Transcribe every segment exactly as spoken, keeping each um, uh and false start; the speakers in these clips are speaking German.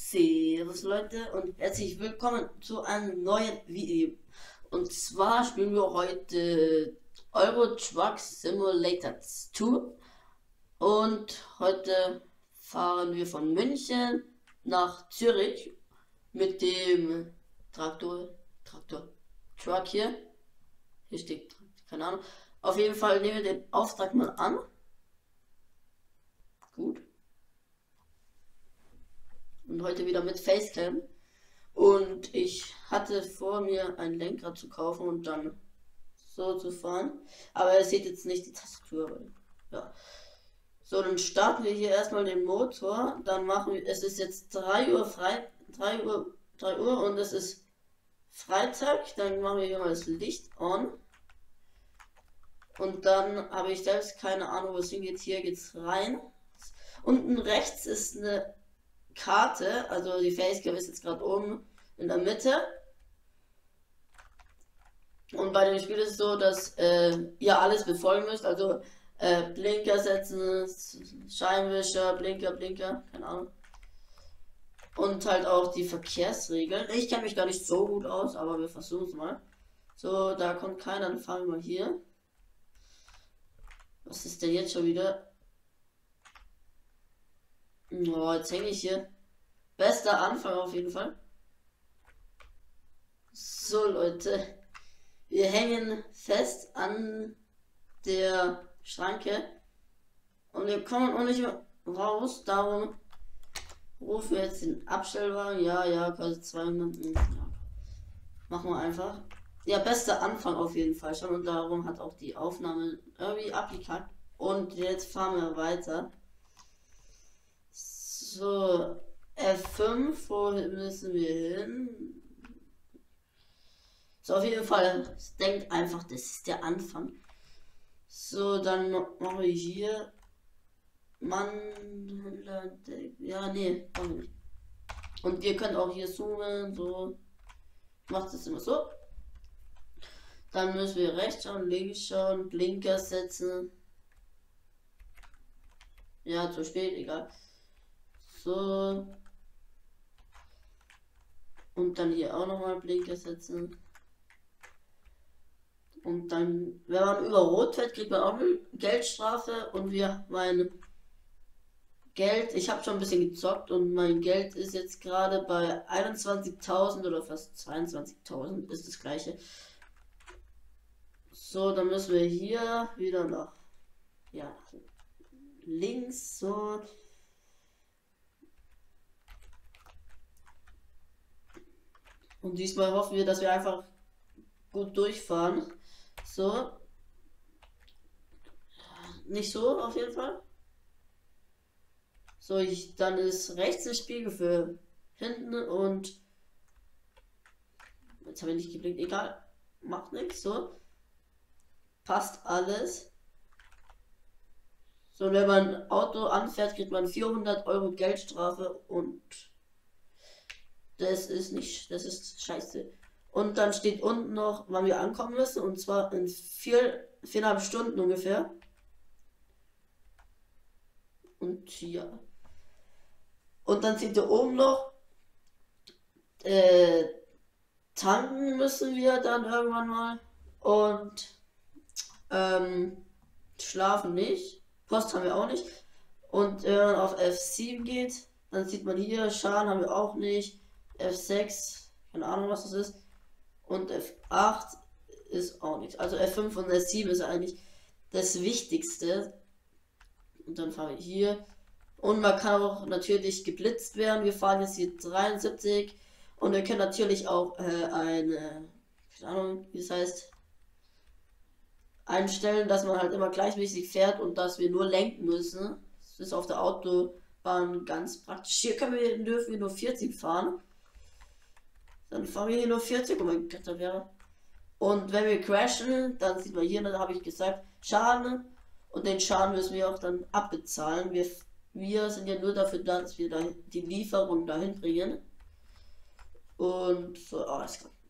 Servus Leute und herzlich willkommen zu einem neuen Video. Und zwar spielen wir heute Euro Truck Simulator zwei und heute fahren wir von München nach Zürich mit dem Traktor, Traktor, Truck hier. Hier steht, keine Ahnung. Auf jeden Fall nehmen wir den Auftrag mal an. Gut. Und heute wieder mit Facecam. Und ich hatte vor mir ein Lenkrad zu kaufen und dann so zu fahren. Aber ihr seht jetzt nicht die Tastatur. Ja. So, dann starten wir hier erstmal den Motor. Dann machen wir, es ist jetzt drei Uhr frei, drei Uhr, drei Uhr und es ist Freitag. Dann machen wir hier mal das Licht on. Und dann habe ich selbst keine Ahnung, wo es hingeht. Hier geht's rein. Unten rechts ist eine Karte, also die Facecam ist jetzt gerade oben in der Mitte. Und bei dem Spiel ist es so, dass äh, ihr alles befolgen müsst, also äh, Blinker setzen, Scheinwischer, Blinker, Blinker, keine Ahnung. Und halt auch die Verkehrsregeln. Ich kenne mich gar nicht so gut aus, aber wir versuchen es mal. So, da kommt keiner, dann fahren wir mal hier. Was ist denn jetzt schon wieder? Oh, jetzt hänge ich hier. Bester Anfang auf jeden Fall. So Leute, wir hängen fest an der Schranke und wir kommen auch nicht mehr raus. Darum rufen wir jetzt den Abstellwagen. Ja, ja, kostet zweihundert. Ja. Machen wir einfach. Ja, bester Anfang auf jeden Fall schon und darum hat auch die Aufnahme irgendwie abgekackt. Und jetzt fahren wir weiter. So, F fünf, wo müssen wir hin? So, auf jeden Fall, denkt einfach, das ist der Anfang. So, dann machen wir hier. Mann, ja, nee, machen wir nicht. Und ihr könnt auch hier zoomen, so. Macht es immer so. Dann müssen wir rechts schauen, links schauen, Blinker setzen. Ja, zu spät, egal. So. Und dann hier auch nochmal Blinker setzen. Und dann, wenn man über Rot fährt, kriegt man auch eine Geldstrafe. Und wir, mein Geld, ich habe schon ein bisschen gezockt und mein Geld ist jetzt gerade bei einundzwanzigtausend oder fast zweiundzwanzigtausend, ist das gleiche. So, dann müssen wir hier wieder nach, ja, links, so. Und diesmal hoffen wir, dass wir einfach gut durchfahren. So. Nicht so, auf jeden Fall. So, ich, dann ist rechts ein Spiegel für hinten und jetzt habe ich nicht geblinkt. Egal. Macht nichts. So. Passt alles. So, wenn man ein Auto anfährt, kriegt man vierhundert Euro Geldstrafe und das ist nicht, das ist scheiße. Und dann steht unten noch, wann wir ankommen müssen, und zwar in vier, viereinhalb Stunden ungefähr. Und ja. Und dann steht da oben noch, äh, tanken müssen wir dann irgendwann mal. Und ähm, schlafen nicht. Post haben wir auch nicht. Und wenn man auf F sieben geht, dann sieht man hier, Schaden haben wir auch nicht. F sechs, keine Ahnung was das ist. Und F acht ist auch nichts. Also F fünf und F sieben ist eigentlich das Wichtigste. Und dann fahren wir hier. Und man kann auch natürlich geblitzt werden. Wir fahren jetzt hier dreiundsiebzig. Und wir können natürlich auch äh, eine, keine Ahnung, wie es heißt, einstellen, dass man halt immer gleichmäßig fährt und dass wir nur lenken müssen. Das ist auf der Autobahn ganz praktisch. Hier können wir, dürfen wir nur vierzig fahren. Dann fahren wir hier nur vierzig, oh mein Gott, da wäre. Und wenn wir crashen, dann sieht man hier, da habe ich gesagt, Schaden. Und den Schaden müssen wir auch dann abbezahlen. Wir, wir sind ja nur dafür da, dass wir da die Lieferung dahin bringen. Und so, oh, es kommt.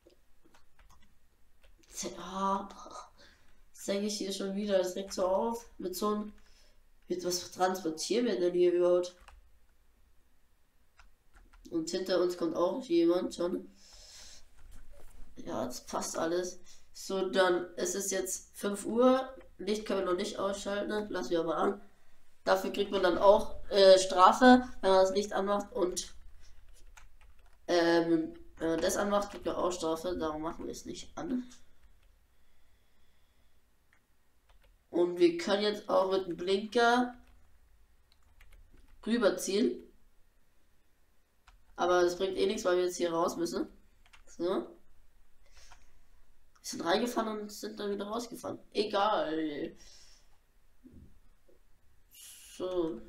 Ah, jetzt denke ich hier schon wieder, das regt so auf. Mit so einem. Mit was transportieren wir denn hier überhaupt? Und hinter uns kommt auch jemand schon. Ja, das passt alles. So, dann ist es jetzt fünf Uhr. Licht können wir noch nicht ausschalten. Lassen wir aber an. Dafür kriegt man dann auch äh, Strafe, wenn man das Licht anmacht. Und ähm, wenn man das anmacht, kriegt man auch Strafe. Darum machen wir es nicht an. Und wir können jetzt auch mit dem Blinker rüberziehen. Aber das bringt eh nichts, weil wir jetzt hier raus müssen. So. Wir sind reingefahren und sind dann wieder rausgefahren. Egal. So.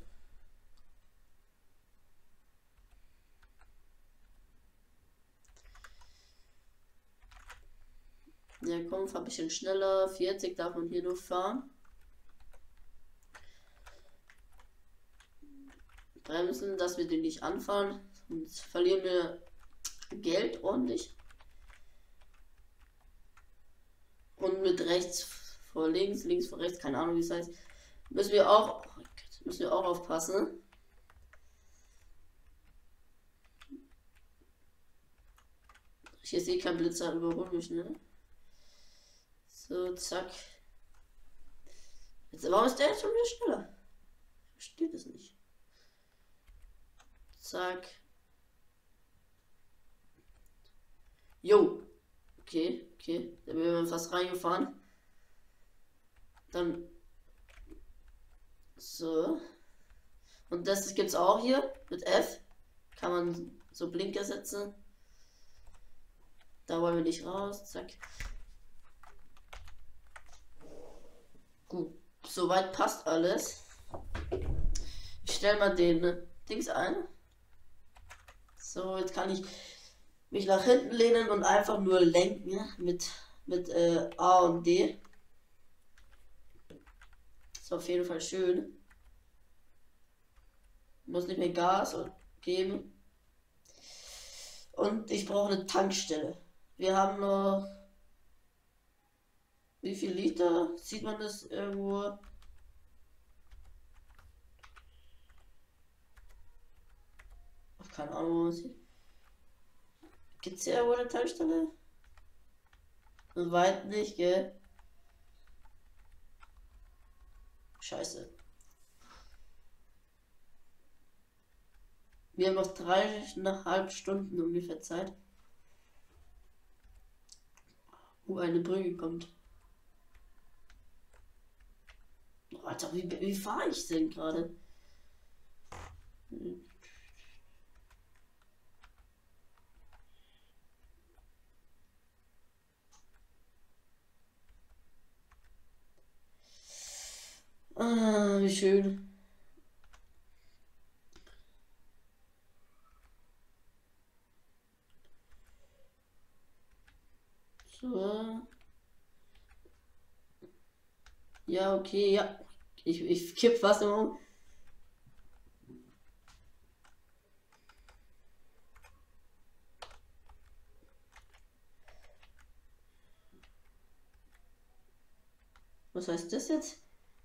Ja, komm, fahr ein bisschen schneller. vierzig darf man hier nur fahren. Bremsen, dass wir den nicht anfahren. Sonst verlieren wir Geld ordentlich. Und mit rechts vor links, links vor rechts, keine Ahnung wie es heißt, müssen wir auch, oh Gott, müssen wir auch aufpassen. Hier sehe ich kein Blitzer, überholen mich, ne? So, zack. Jetzt, warum ist der jetzt schon wieder schneller? Ich verstehe das nicht. Zack. Jo. Okay, okay. Da bin wir fast reingefahren. Dann. So. Und das gibt's auch hier mit F. Kann man so Blinker setzen. Da wollen wir nicht raus. Zack. Gut. Soweit passt alles. Ich stelle mal den Dings ein. So, jetzt kann ich mich nach hinten lehnen und einfach nur lenken mit, mit äh, A und D. Ist auf jeden Fall schön. Muss nicht mehr Gas geben. Und ich brauche eine Tankstelle. Wir haben noch. Wie viel Liter? Sieht man das irgendwo? Ach, keine Ahnung, was hier. Gibt es hier irgendwo eine Tankstelle? Weit nicht, gell? Scheiße. Wir haben noch dreieinhalb Stunden ungefähr Zeit. Wo eine Brücke kommt. Oh, Alter, wie, wie fahre ich denn gerade? Hm. Ah, wie schön. So. Ja, okay, ja. Ich, ich kipp was um. Was heißt das jetzt?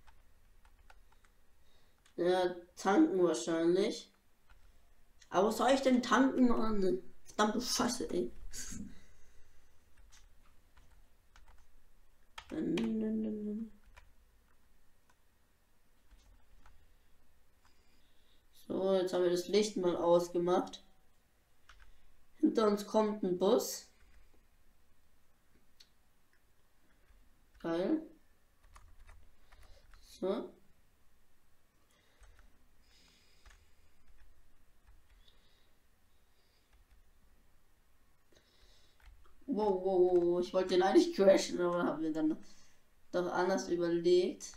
Ja, tanken wahrscheinlich. Aber wo soll ich denn tanken, Mann? Verdammte Scheiße, ey. So, jetzt haben wir das Licht mal ausgemacht. Hinter uns kommt ein Bus. Geil. So. Wow, wow, wow, ich wollte den eigentlich crashen, aber haben wir dann doch anders überlegt.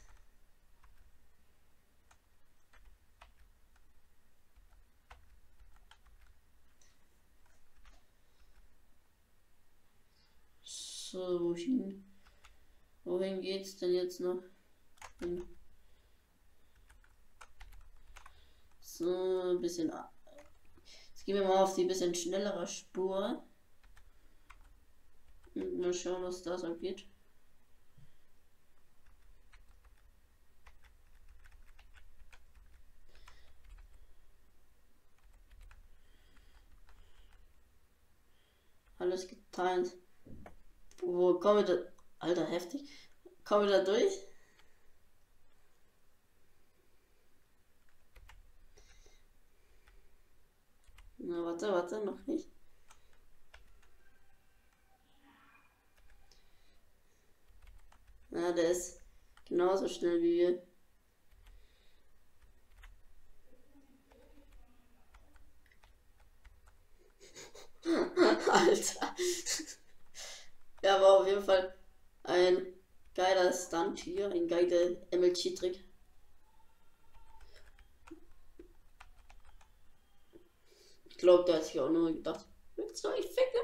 So, wohin, wohin geht's denn jetzt noch? Hm. So, ein bisschen. Jetzt gehen wir mal auf die bisschen schnellere Spur. Und mal schauen, was da so geht. alles geteilt. Wo kommen wir da? Alter, heftig. Kommen wir da durch? Na, warte, warte, noch nicht. Na, der ist genauso schnell wie wir. Alter. Ja, aber auf jeden Fall ein geiler Stunt hier, ein geiler M L G-Trick. Ich glaube, der hat sich auch nur gedacht, willst du euch ficken?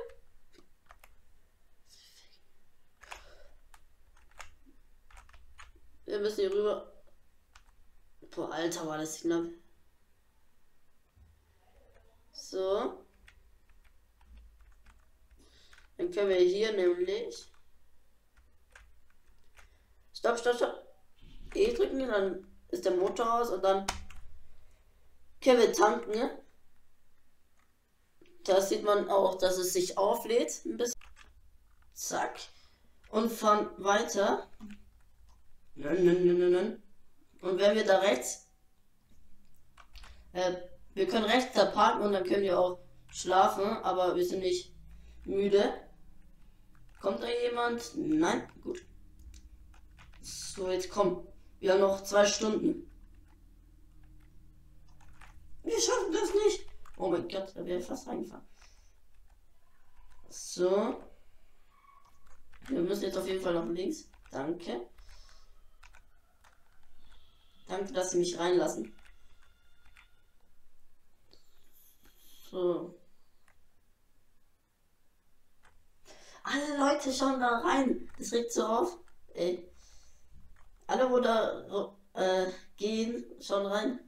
Wir müssen hier rüber. Boah, Alter, war das knapp. So. Dann können wir hier nämlich. Stopp, stopp, stopp. E drücken, dann ist der Motor aus und dann können wir tanken. Ne? Da sieht man auch, dass es sich auflädt. Ein bisschen. Zack. Und fahren weiter. Und wenn wir da rechts. Äh, wir können rechts da parken und dann können wir auch schlafen, aber wir sind nicht müde. Kommt da jemand? Nein? Gut. So, jetzt komm. Wir haben noch zwei Stunden. Wir schaffen das nicht. Oh mein Gott, da wäre fast reingefahren. So. Wir müssen jetzt auf jeden Fall nach links. Danke. Danke, dass Sie mich reinlassen. So. Alle Leute schauen da rein. Das regt so auf. Ey. Alle, wo da äh, gehen, schauen rein.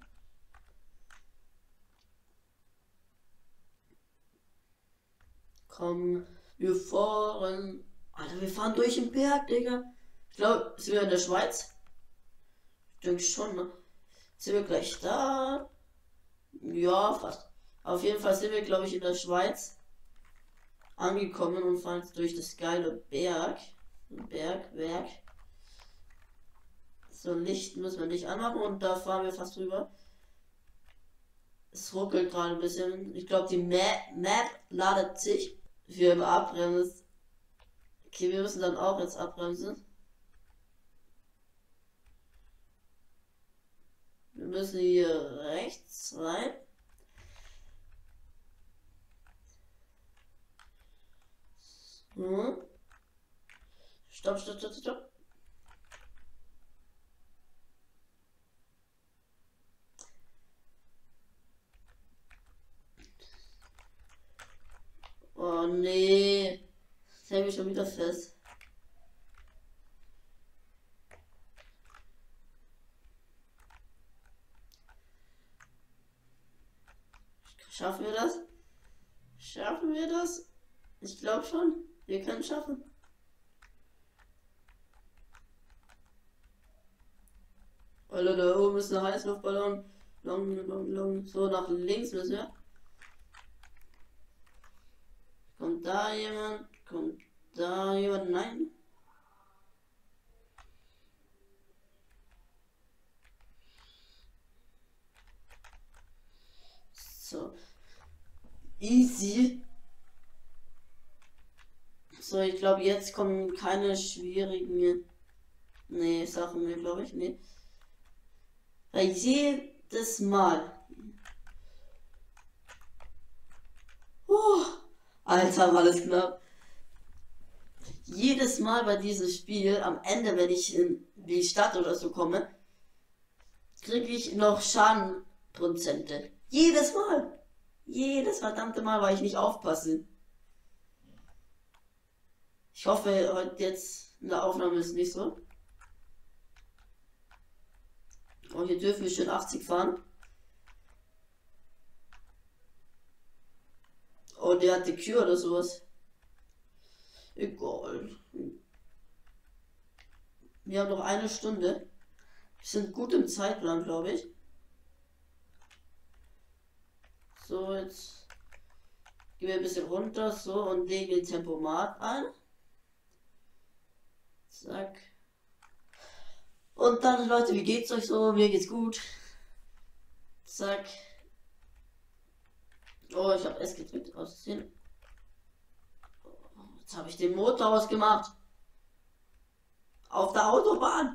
Komm, wir fahren. Alter, wir fahren durch den Berg, Digga. Ich glaube, sind wir in der Schweiz? Ich denke schon, ne? Sind wir gleich da? Ja, fast. Auf jeden Fall sind wir, glaube ich, in der Schweiz angekommen und fahren jetzt durch das geile Berg. Berg, Berg. So, Licht müssen wir nicht anmachen und da fahren wir fast drüber. Es ruckelt gerade ein bisschen. Ich glaube, die Map, Map ladet sich. Wir abbremsen. Okay, wir müssen dann auch jetzt abbremsen. Wir müssen hier rechts rein. So. Stopp, stopp, stopp, stopp. Oh nee. Das hält mich schon wieder fest. Schaffen wir das? Schaffen wir das? Ich glaube schon. Wir können es schaffen. Alter, da oben ist ein Heißluftballon. Long, long, long. So, nach links müssen wir. Kommt da jemand? Kommt da jemand? Nein. So. Easy. So, ich glaube, jetzt kommen keine schwierigen nee, Sachen mehr, glaube ich. Nee. Weil jedes Mal. Oh, Alter, war das knapp. Jedes Mal bei diesem Spiel, am Ende, wenn ich in die Stadt oder so komme, kriege ich noch Schadenprozente. Jedes Mal. Jedes verdammte Mal, weil ich nicht aufpasse. Ich hoffe, heute jetzt in der Aufnahme ist nicht so. Und hier dürfen wir schön achtzig fahren. Oh, der hat die Kür oder sowas. Egal. Wir haben noch eine Stunde. Wir sind gut im Zeitplan, glaube ich. So, jetzt Gehen wir ein bisschen runter, so, und legen den Tempomat ein. Zack. Und dann, Leute, wie geht's euch so? Mir geht's gut. Zack. Oh, ich habe es gedrückt aussehen. Jetzt habe ich den Motor ausgemacht. Auf der Autobahn.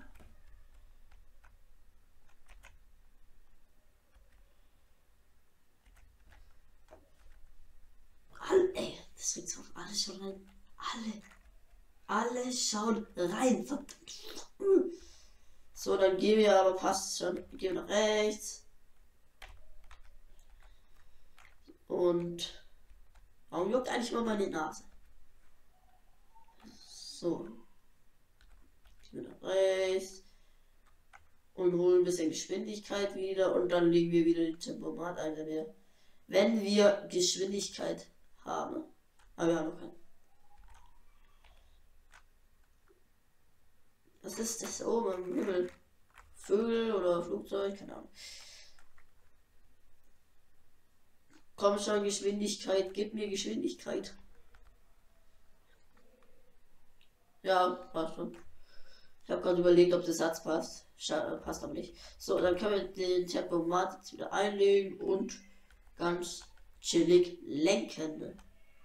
Alle, ey, das regt auf. Alle schauen rein. Alle. Alle schauen rein. So, dann gehen wir aber passt schon. Gehen wir nach rechts. Und warum juckt eigentlich immer meine Nase? So. Gehen wir nach rechts. Und holen ein bisschen Geschwindigkeit wieder. Und dann legen wir wieder den Tempomat ein, wenn wir, wenn wir Geschwindigkeit haben. Aber wir haben noch keinen. Was ist das oben im Himmel? Vögel oder Flugzeug? Keine Ahnung. Komm schon, Geschwindigkeit. Gib mir Geschwindigkeit. Ja, passt schon. Ich habe gerade überlegt, ob der Satz passt. Schade, passt aber nicht. So, dann können wir den Tempomat jetzt wieder einlegen und ganz chillig lenken.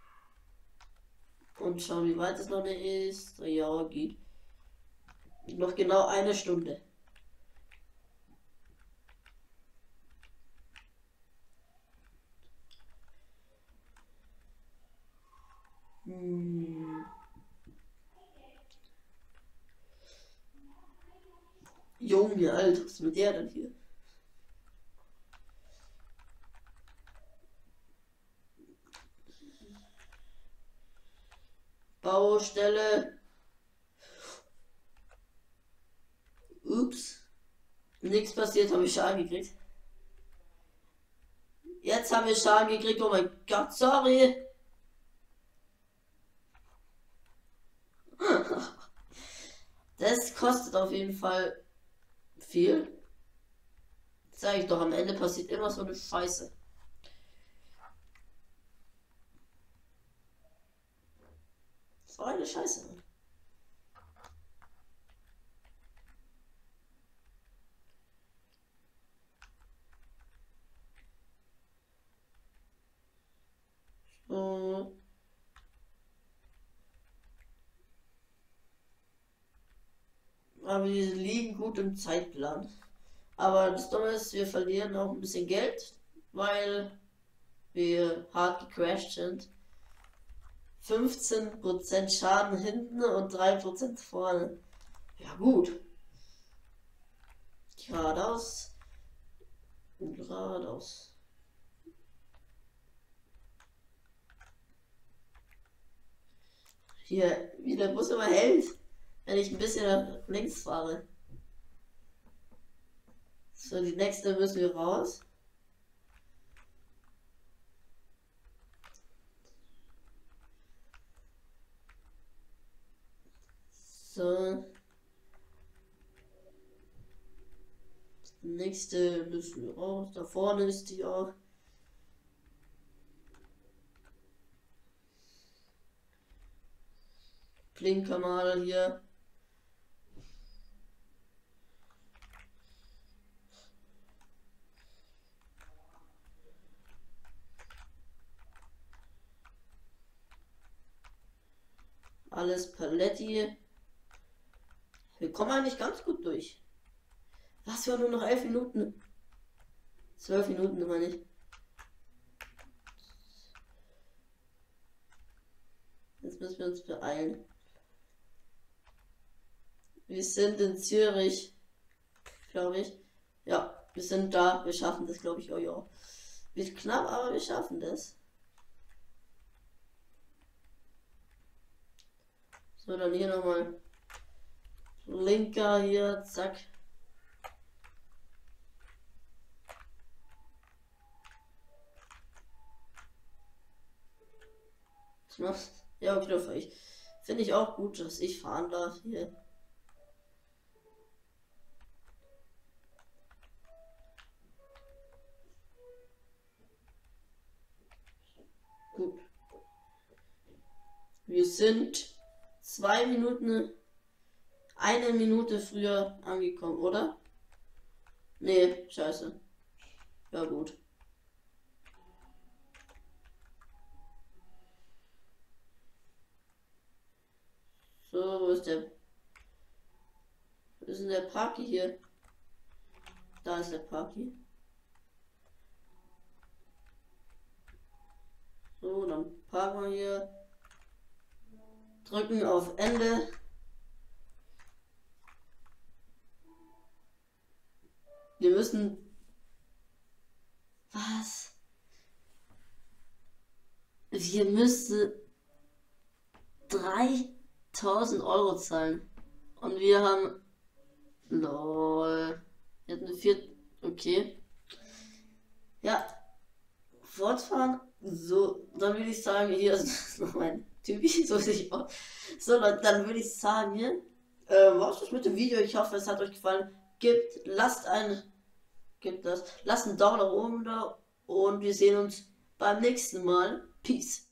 Und schauen, wie weit es noch nicht ist. Ja, geht. Noch genau eine Stunde. Hm. Junge, Alter, was ist mit der denn hier? Baustelle. Ups. Nichts passiert, habe ich Schaden gekriegt. Jetzt habe ich Schaden gekriegt. Oh mein Gott, sorry. Das kostet auf jeden Fall viel. Sag ich doch, am Ende passiert immer so eine Scheiße. So eine Scheiße. So. Aber wir liegen gut im Zeitplan. Aber das Dumme ist, wir verlieren auch ein bisschen Geld, weil wir hart gecrashed sind. fünfzehn Prozent Schaden hinten und drei Prozent vorne. Ja gut. Geradeaus. Geradeaus. Hier, wie der Bus immer hält, wenn ich ein bisschen nach links fahre. So, die nächste müssen wir raus. So. Die nächste müssen wir raus. Da vorne ist die auch. Blinker mal hier. Alles Paletti. Wir kommen eigentlich ganz gut durch. Was, wir haben nur noch elf Minuten. Zwölf Minuten, meine ich. Jetzt müssen wir uns beeilen. Wir sind in Zürich, glaube ich. Ja, wir sind da. Wir schaffen das, glaube ich. Oh ja. Wird knapp, aber wir schaffen das. So, dann hier nochmal. Linker hier, zack. Was machst du? Ja, okay, für ich. Finde ich auch gut, dass ich fahren darf hier. Gut. Wir sind zwei Minuten, eine Minute früher angekommen, oder? Nee, scheiße. Ja gut. So, wo ist der? Wo ist denn der Parky hier? Da ist der Parky. So, dann parken wir hier. Drücken auf Ende. Wir müssen... Was? Wir müssen dreitausend Euro zahlen. Und wir haben... Lol. Wir hatten vier... Okay. Ja. Fortfahren. So, dann würde ich sagen, hier ist noch mein Typi. So sehe ich aus. So, Leute, dann würde ich sagen, äh, was ist mit dem Video? Ich hoffe, es hat euch gefallen. Gebt, lasst ein, gebt das, lasst einen Daumen nach oben da und wir sehen uns beim nächsten Mal. Peace.